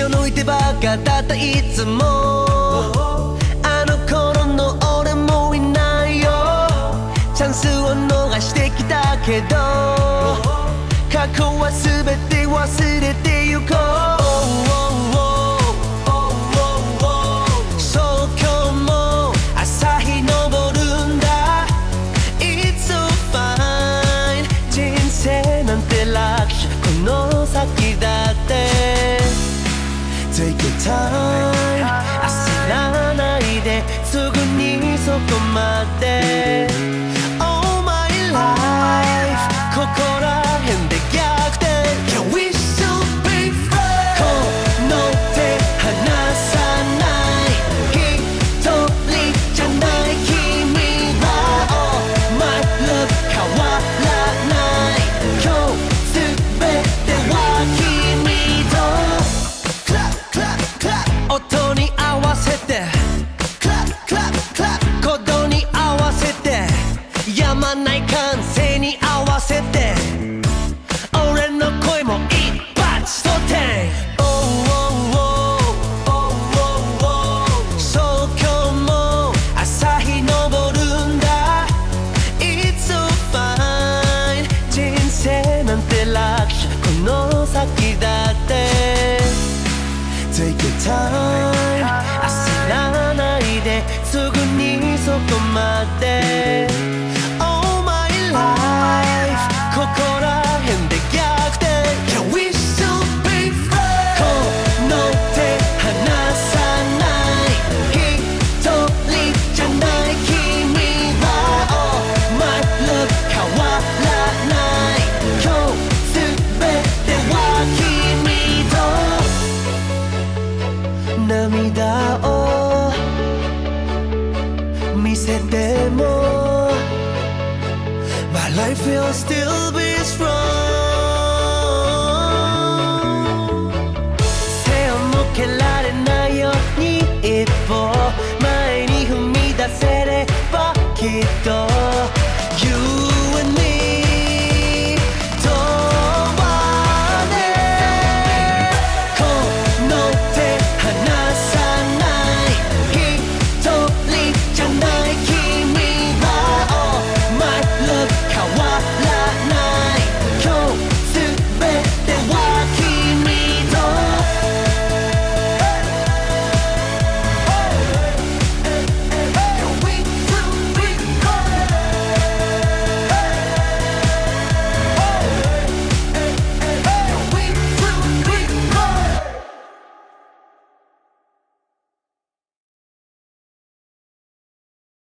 を抜いてばっかだったいつもあの頃の俺もいないよチャンスを逃してきたけど過去は全て忘れてゆこうそう今日も朝日昇るんだ It's so fine 人生なんて楽勝この先だって Take your time 焦らないですぐにそこまで Oh my life ここら辺で逆転 Can we still be friends この手離さない一人じゃない君は Oh my love 変わらない今日全ては君と Clap clap clap 音に合わせて Clap clap clap 鼓動に合わせてやまない歓声に合わせて俺の声も一発とてそう今日も朝日昇るんだ It's so fine 人生なんて楽勝この先だって Take your time 焦らないですぐにそこまで Oh my life ここら辺で逆転 Can we still be friends この手離さない一人じゃない君は Oh my love 変わらない今日全ては君と涙を見せても My life will still be